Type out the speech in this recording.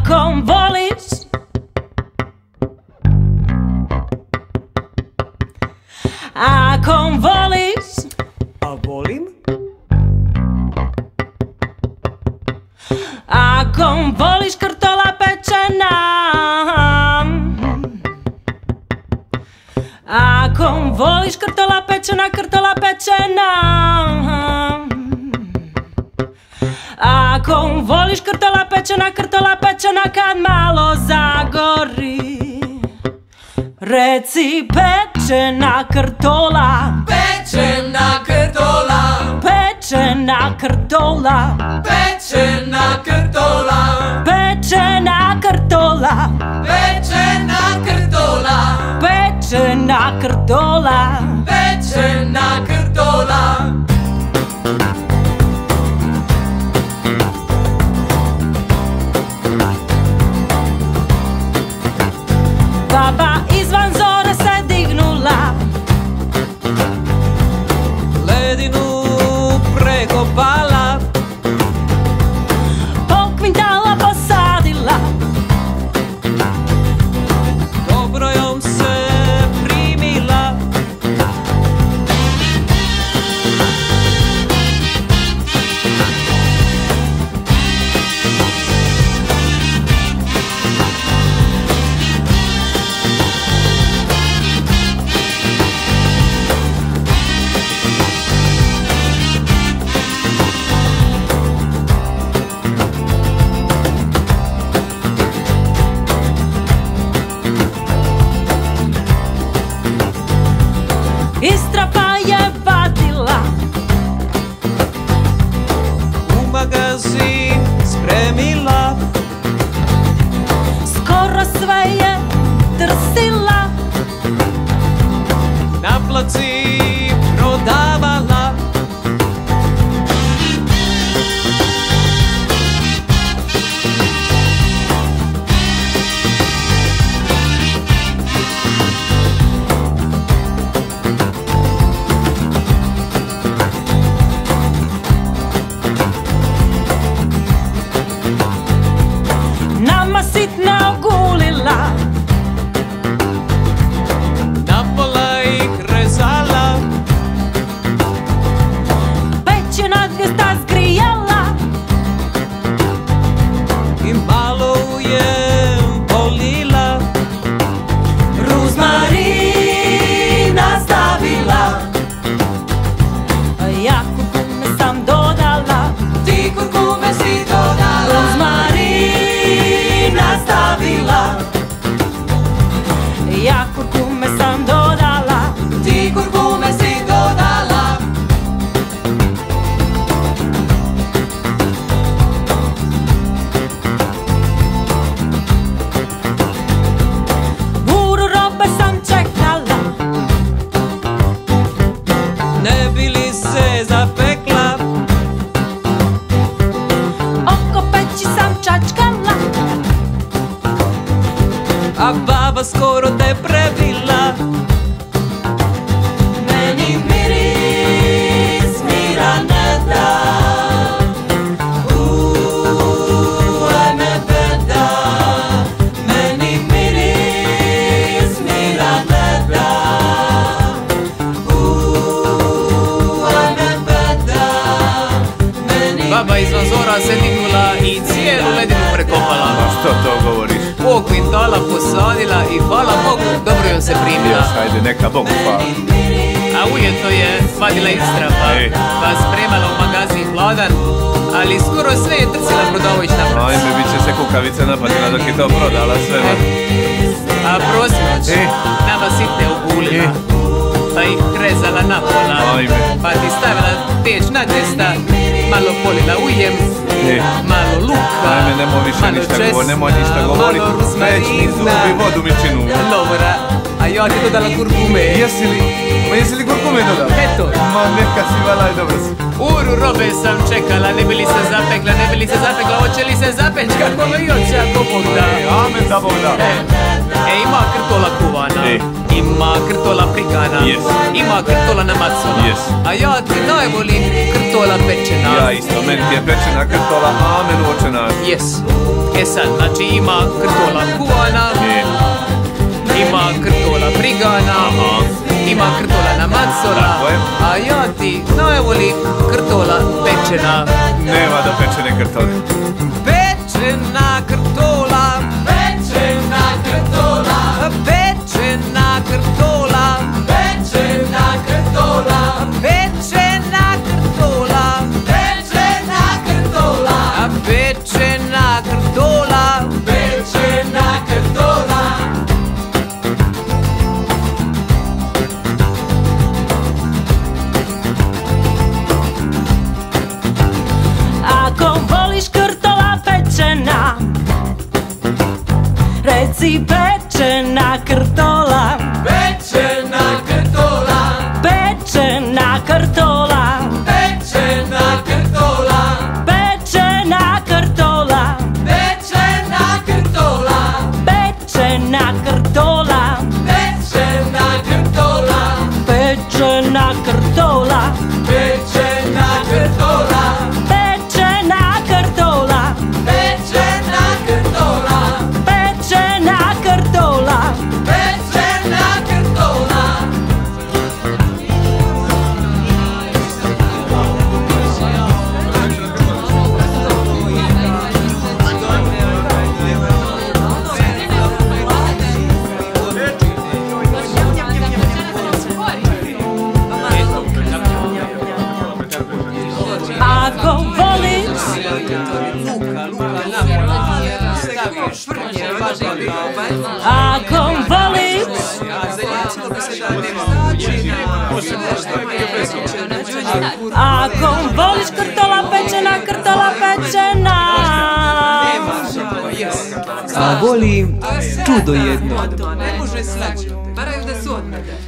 Ako voliš, ako voliš, a volim. Ako voliš krtola pečena, ako voliš krtola pečena, krtola pečena, ako voliš krtola pečena kad malo zagori, reci pečena krtola, Pečena krtola, pečena krtola, pečena krtola, pečena krtola, pečena krtola, pečena krtola. pečena krtola. Baba izvan zore se dignula, Ledinu prekopala, pol kvintala posadila, dobro jom se primila. Istrapa je vadila, U magazin spremila, skoro sve je trsila, na placi prodavala. nama sitna ogulila, Napola ih rezala, već je na 200 zgrijala, i malo je polila. ruzmarina stavila, a ja kurkume sam dodala, Ti kurkume si dodala, ruzmarina stavila, ja kurkume sam dodala, ti kurkume si dodala. buru robe sam čekala, Ne bi li se zapekla, oko peći sam čačkala, a baba skoro te prebila. meni miris mira ne da, Ajme beda, meni miris mira ne da, ajme beda, meni Baba izvan zora se dignula i cijelu ledinu prekopala. Što to govoriš? Po kvintala posadila i hvala Bogu, dobro joj se primila. Jes, ajde, neka Bogu hvala. A ujedno je vadila istrapa, Ej. pa spremala u magazin hladan, ali skoro sve je trcila prodaović na prc. Ajme, bit će se kukavice napadila dok je to prodala sve. A prosinoć, Ej. nama sitne ogulila, Ej. pa ih rezala na pola, Ajme. pa ti stavila peć na testa, malo polila ujem, Ej. malo luka, Ajme, nemoj više malo ništa česna, govoriti, nemoj ništa govoriti. malo Večni zubi, ruzmarina, vodu mi činu. dobra, a ja ti dodala kurkume. Jesi li kurkume dodala? Eto. Ma neka si, valaj, dobro si. Uru robe sam čekala, ne bi li se zapekla, ne bi li se zapekla, hoće li se zapeć kako li hoće, ako Bog da. Amen da Bog da. Ima krtola kuvana, Ej. ima krtola prikana, Yes. ima krtola namacona, Yes. a ja ti najvolim krtola krtola pečena. Ja isto, meni ti je pečena krtola, a meni očenar. Yes. E sad, znači ima krtola kuvana, ima krtola brigana, ima krtola na macola, Tako je. a ja ti najvolim krtola pečena. Nema da pečene krtole. Pečena krtola, pečena krtola, pečena krtola, pečena krtola, pečena krtola, pečena krtola, pečena krtola, pečena krtola. Ako voliš krtola pečena, reci pečena krtola. Pečena krtola, Pečena krtola, pečena krtola, pečena krtola, pečena krtola, pečena krtola, pečena krtola, pečena krtola, pečena krtola, pečena krtola, pečena krtola, pečena krtola. pečena krtola. Ako voliš, ako voliš, ako voliš krtola pečena, krtola pečena. A volim čudo jedno. Ne može slaći, moraju da su odmah.